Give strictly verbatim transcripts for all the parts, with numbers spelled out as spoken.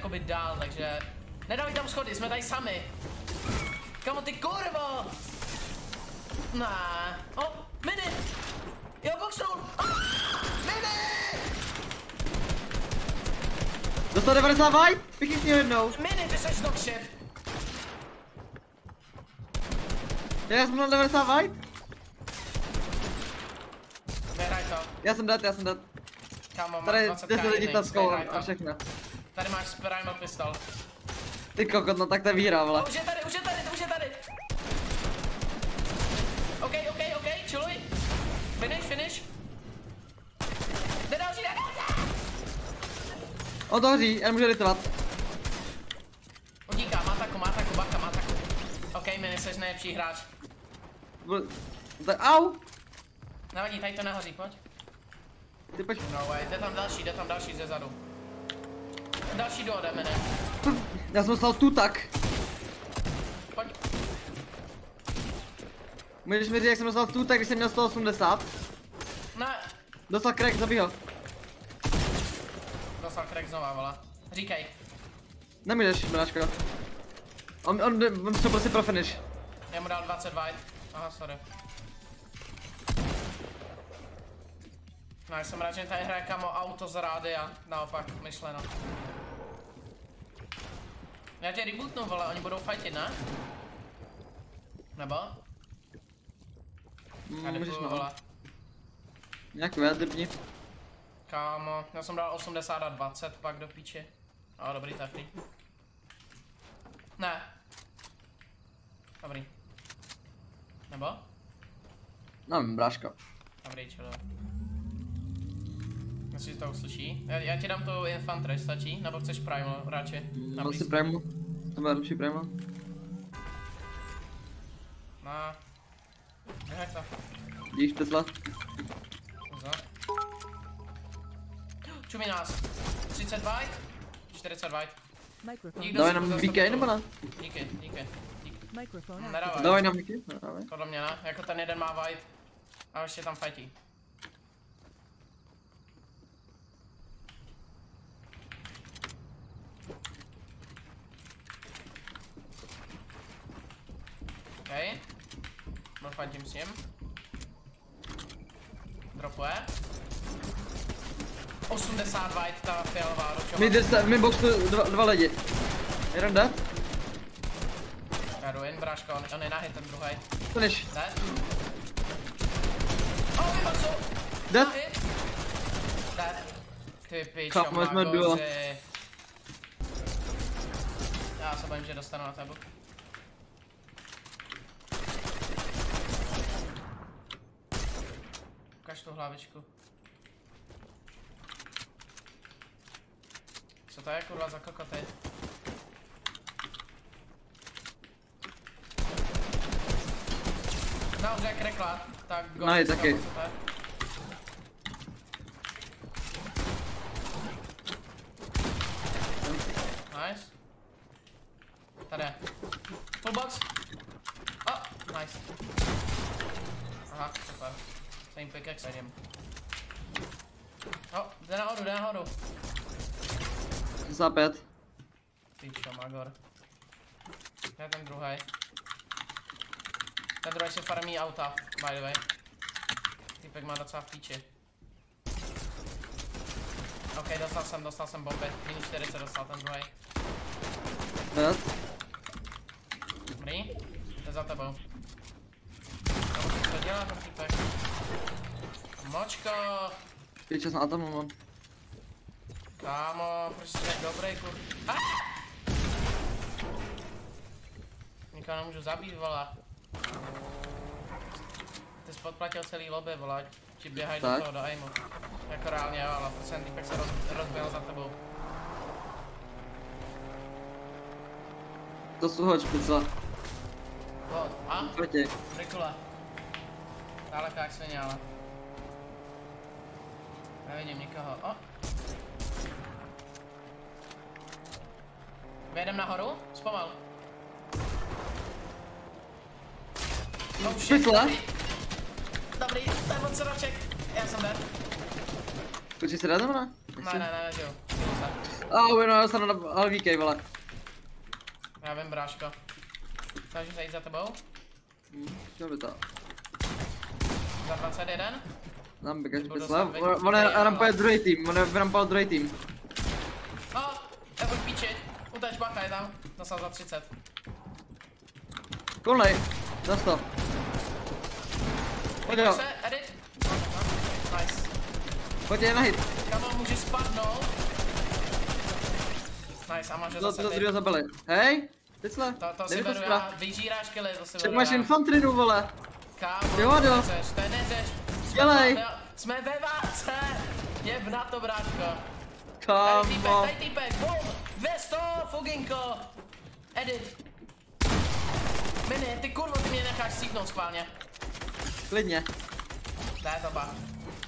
jakoby dál, takže... Nedávej tam schody, jsme tady sami. Kamo, ty kurvo! Ne. O, mini! Jo, boxnul! Ah, mini! Dostal devadesát vibe? Pěkně s ním jednou. Mini, ty seš dogshit! Já jsem měl devadesát vibe? Nehraj to. Já jsem dead, já jsem dead. Kámo, máš Tady dvacet deset lidí jedniček, taskol nehraj a to. všechno. Tady máš primal pistol. Ty kokot, no tak to je výhra, vole. Už je tady, už je tady, už je tady! OK, OK, OK, chilluj. Finish, finish. Jde další, jde další! On to hoří, já nemůžu editovat. Utíká, má taku, má taku, baka, má taku. OK, mini, seš nejlepší hráč. Au! Nevadí, tady to nehoří, pojď. Ty pojď. No way, jde tam další, jde tam další ze zadu. Další jdu ode mene. Já jsem dostal tu tak. Pojď. Můžeš mi říct, jak jsem dostal tu tak, když jsem měl sto osmdesát. Ne. Dostal crack, zabij ho. Dostal crack znova, vole. Říkej. Nemůžeš, bráško. On, on, on šel prostě pro finish. Já mu dal dvacet white. Aha, sorry. No, jsem rád, že tady hraje kamo auto z rádia. Naopak, myšleno. Já tě rebootnu, vole, oni budou fightit, ne? Nebo? Já Mm, můžeš nebudu, no. vole. Nějak vyjadrni. Kámo, já jsem dal osmdesát a dvacet pak do píči. No, dobrý, to je free. Ne. Dobrý. Nebo? Nevím, bráško. Dobrý, čilo. Myslíš, že to uslyší? Já, já ti dám tu infantry, stačí? Nebo chceš primal radši? Na Byl si blízko? primal? To byl lepší primal? No. Nehaj to. Díš, Tesla? Za. Čumí nás. třicet white, čtyřicet white. Nikdo Dávaj si nám tu B K zastav- nebo ne? Díky, díky, díky. Microphone Nedávaj. Dávaj nám B K? Dávaj. Podle mě ne, jako ten jeden má white. A ještě tam fightí. OK. Dofightím s ním. Dropuje. osmdesát white, ta fialová ročová. My jde mi boxu dva, dva lidi. Jeden dead? Já jdu jen, bráško, on, on je na hit, ten druhý. Finish. Ne? Oh, vyboxu! Dead? Na hit. Dead. Ty pičo, Chápu, jsme duo. magoři. Já se bojím, že dostanu na tabu. Ukaž tu hlavičku. Co to je kurva za kokoty? No, už je krekla, tak go. No, je taky. Nice. Tady je. Full box. Oh, nice. Aha, super. Same pickaxe, jdem. Oh, jde nahoru, jde nahoru. Za pět. Pičo, magor. Je ten druhý. Ten druhý si farmí auta, by the way. Týpek má docela v píči. OK, dostal jsem, dostal jsem bomby. Minus čtyřicet dostal ten druhý. Dead. Dobrý. Jde za tebou. Co dělá ten týpek? Močko! Pět na tom mám. Kámo, proč jsi tak dobrý, kur... Ah! Nikoho nemůžu zabít, vole. Ty jsi podplatil celý lobby, vole, ti běhají do toho, do aimu. Jako reálně jo, ale prostě ten týpek se roz, rozbil za tebou. To jsou hoď, pizza. Vod, a? Proti. Rikula. Daleko jak svině, ale. Nevidím nikoho, o. Vyjedem nahoru? Zpomal. Oh shit, Pizza? dobrý. Dobrý, to je moc roček. Já jsem dead. Počkej se dá tam, ne? Ne, ne, ne, ne, žiju. Au, jenom dostanu na L V K, vole. Já vím, bráško. Snažím se jít za tebou. Hm, co by to? Za dvacet jedna. Tam by každý Budu pysle. dostat On je vyk- rampuje druhý tým, on je rampal druhý tým. O, já pojď píči. Uteč, bacha, je tam. Dostal za třicet. Kolej, za sto. Pojď ho, Se, edit. Nice. pojď je na hit. Kamo, můžeš spadnout. Nice, a máš ho To, zase to ty. druhého zabili. Hej, pysle, To, to si dej mi to beru skvěle. já, vyžíráš kily, to si Však beru máš já. infantrinu, vole. Kámo, Jo, to jo. neřeš, to je neřeš. Jsme Dělej. ve- Jsme ve válce. Jeb na to, bráčko. Tady týpek, Kámo. tady týpek, bum. Vesto, fuginko. Edit. Mini, ty kurvo, ty mě necháš stříknout schválně. Klidně. Ne, to bach.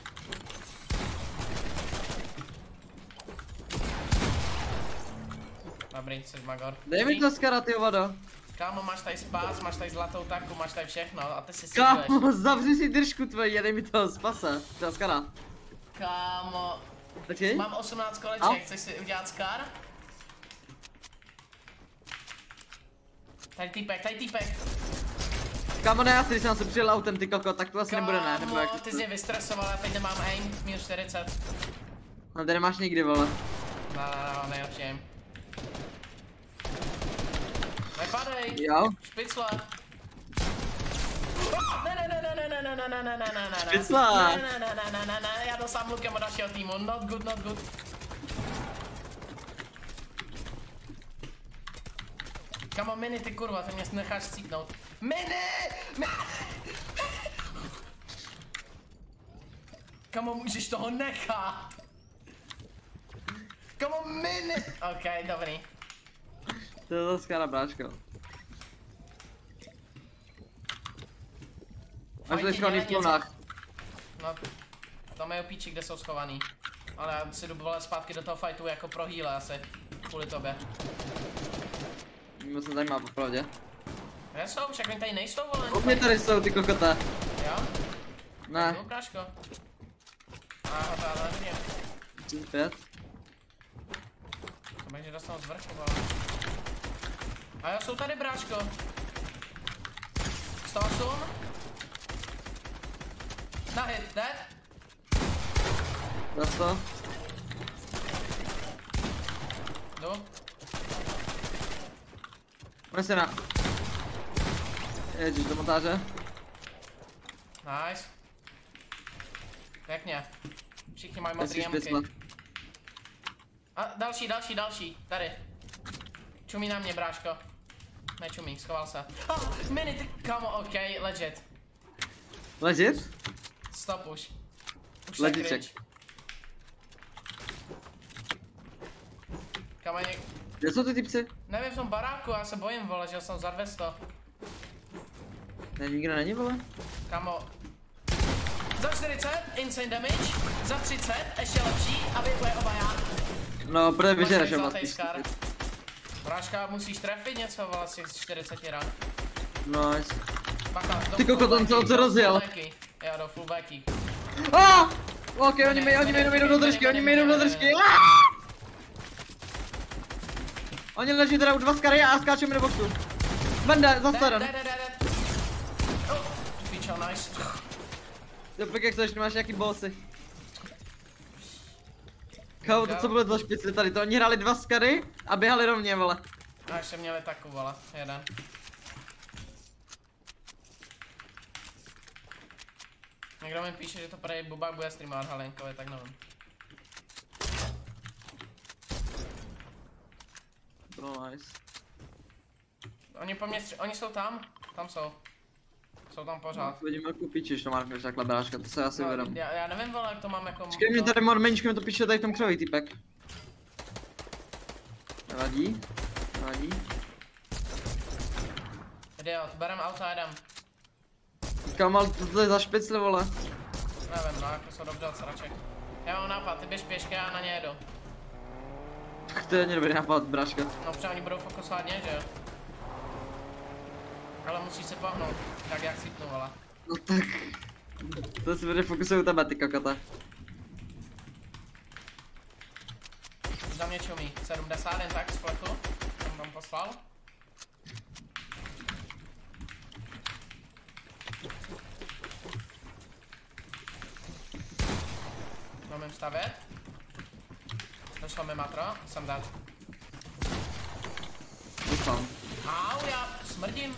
Dobrý, jsi magor. Dej mi to skara, ty vado. Kámo, máš tady spás, máš tady zlatou taku, máš tady všechno a ty si si Kámo, zavři si držku tvoji, dej mi toho spasa. To skara. Kámo, Počkej. mám osmnáct koleček, Au. chceš si udělat skar? Tady týpek, tady týpek. Kámo, ne, asi když jsem se přijel autem, ty koko, tak to asi nebude, ne? Nebo jak? Kámo, ty jsi mě vystresoval, já teď nemám aim, minus čtyřicet. No, tady nemáš nikdy, vole. No, no, no, nejlepší aim. Nepadej, Jo? špicle. Oh, ne, ne, ne, ne, ne, ne, ne, ne, ne, ne, ne, ne, Špicla. ne, ne, ne, ne, ne, ne, ne, já dosám lukem od dalšího týmu, not good, not good. Kamo, Mini, ty kurva, ty mě necháš cítnout. Mini! Mini! Kamo, můžeš toho nechat? Kamo, Mini! Ok, dobrý. To je zase skara, bráčko. Máš tady schovaný v klonách. No, to mají píči, kde jsou schovaný. Ale já si jdu vole zpátky do toho fightu jako pro heal asi. Kvůli tobě. Mě se zajímá, popravdě. Kde jsou? Však oni tady nejsou, vole. U mě tady jsou ty kokota. Jo? Ne. No, bráško. Aha, to já nevidím. Pět. To bych, že dostal z vrchu, vole. A jo, jsou tady, bráško. sto osm. Na hit, dead. Za sto. Jdu. Pojď se na. Ježiš, do montáže. Nice. Pěkně. Všichni mají modrý Jestli jamky. špicla. A další, další, další. Tady. Čumí na mě, bráško. Nečumí, schoval se. Oh, Mini, ty kamo, ok, legit. Legit? Stop už. Už se Legit cringe. check. Kamo, něk... Kde jsou ty typci? Nevím, v tom baráku, já se bojím, vole, že jsem za dvě stě. Ne, nikdo není, vole? Kamo. Za čtyřicet, insane damage. Za třicet, ještě lepší, aby je oba já. No, protože vyžereš, Máš jo, zlatý skar. Bráška, musíš trefit něco, vole, z těch čtyřicet ran. Nice. Bacha, do Ty koko, full ten co- backy, co do rozjel. full backy. Jo, do full backy. Ah! Ok, oni mi, oni mi jdou, jdou do držky, oni mi jdou do držky. Ah! Oni leží teda u dva skary a skáčou mi do boxu. Bende, za Dead, staran. dead, dead, dead. Oh, pičo, nice. Jo, pěk, jak chceš, máš nějaký bossy. Kámo, to co bylo za špici tady, to oni hráli dva skary a běhali rovně, vole. A ještě měli taku, vole, jeden. Někdo mi píše, že to prej Bubák bude streamovat Halenkovi, tak nevím. Bylo nice. Oni po mě stři... oni jsou tam? Tam jsou. Jsou tam pořád. Vidím velkou píči, že to markneš takhle bráška, to se asi uvědom. já, já nevím, vole, jak to mám jako... Počkej, mě tady mormeničko mi to píše tady v tom křoví, týpek. Nevadí, nevadí. Idiot, berem auto a jdem. Kámo, ale to, to je za špicli, vole. Nevím, no, jako jsou dobře od sraček. Já mám nápad, ty běž pěšky, já na ně jedu. Tak to je nedobrý nápad, bráška. No, protože oni budou fokusovat mě, že jo? Ale musíš se pohnout, tak jak cítnu, vole. No tak. To si bude fokusovat u tebe, ty kokota. Už dám mě čumí. sedmdesát jen tak z fleku. Jsem tam poslal. Mám stavět. Došlo mi matro, jsem dát. Doufám. Au, já smrdím.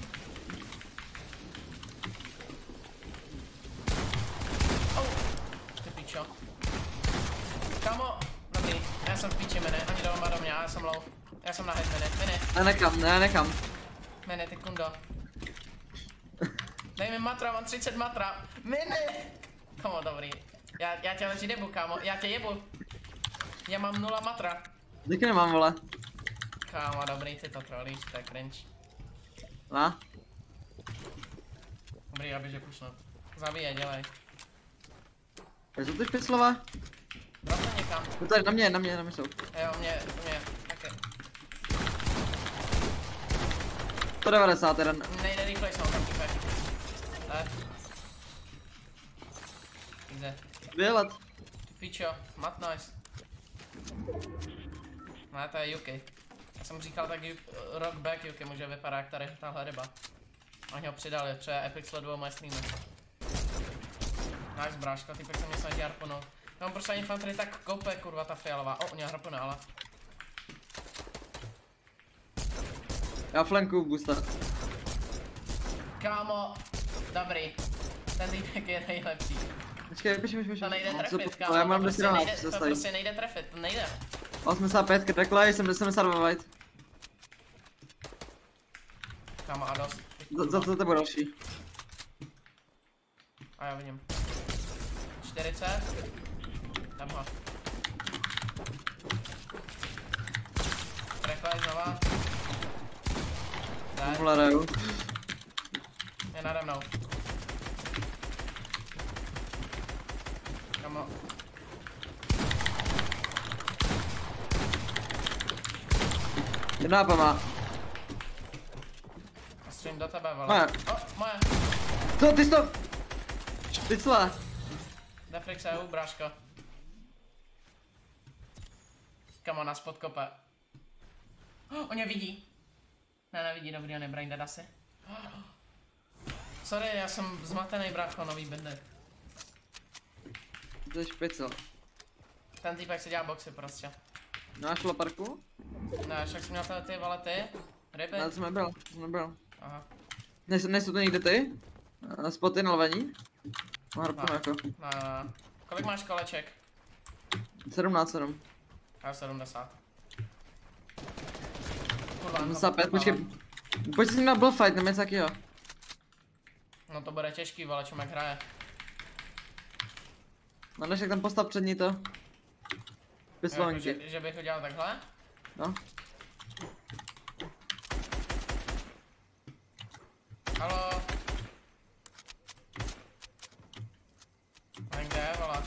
Au, ty pičo. Kamo, dobrý, já jsem v píči, mene, ani doma do mě, já jsem low. Já jsem na head, mene, mene. Ne, nekam, ne, nekam. Mene, ty kundo. Dej mi matra, mám třicet matra. Mene! Kamo, dobrý. Já, já tě leží jebu, kámo, já tě jebu. Já mám nula matra. Díky nemám, vole. Kámo, dobrý, ty to trolíš, to je cringe. Na? Dobrý, já běžu pušnout. Zabíje, dělej. Je to ty špiclové? Drop to někam. To tady na mě, na mě, na mě jsou. Jo, mě, mě, taky. sto devadesát jeden. Nejde rychlej jsou tam typek. Tak. Kde? Vylet. Pičo, mat nice. Ne, to je Yuki. Já jsem říkal, tak Yuki, rock back Yuki může vypadat jak tady tahle ryba. Oni ho přidali, třeba Epic sledují moje streamy. Nice bráško, typek se mě snaží harponout. Já mám prostě infantry tak koupe, kurva ta fialová. O, mě harpone, ale. Já flankuju boosta. Kámo, dobrý. Ten týpek je nejlepší. Počkej, počkej, počkej. To nejde No, trefit, co- kámo, Já to mám prostě, deset nejde, se to zastaví. prostě nejde trefit, to nejde. osmdesát pět, krtekle, jsem sedmdesát dva white. Kámo, a dost. Za, za co tebe další? A já vidím. čtyřicet. Tam ho. Reklej znova. Daj, Tohle raju. je nade mnou. Kamo. Jedna hapa má. Střím do tebe, vole. Moje. O, moje. To, ty jsi to... Špicla. Defrix E U, bráško. Kamo, nás podkope. Oh, on je vidí. Ne, nevidí, dobrý, on je brain dead asi. Oh. Sorry, já jsem zmatený, brácho, nový bendek. To je špicel. Ten týpek si dělá boxy prostě. Máš laparku? Ne, však jsi měl tady ty valety, ryby. Já jsem nebyl, jsem nebyl. Aha, Nejsou, nejsou to někde ty? Na spoty na levení? Má harpunu No. jako. ne, ne, ne. Kolik máš koleček? sedmnáct sedm. Já sedmdesát. Kurva, sedmdesát pět, to počkej. mám. Pojď si s ním na bullfight, nebo něco takového. No to bude těžký, vole, čumek hraje. No než jak tam postav přední to. Jako, Vyslovenky. že, že bych ho dělal takhle? No. Halo? A kde je, vole?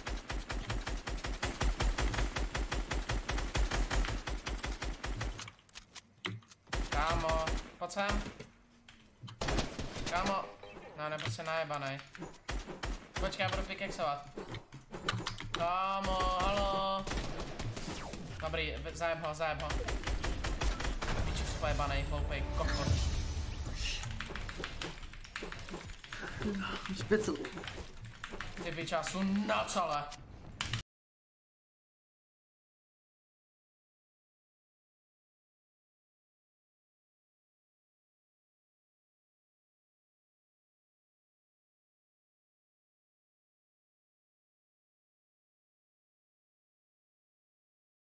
Kámo, pojď sem. Kámo. No, nebo se najebanej. Počkej, já budu pickaxovat. Kámo, halo. Dobrý, zajeb ho, zajeb ho. Piču spojebanej, hloupej kokot. Špicel. Ty piča, jsou na čele.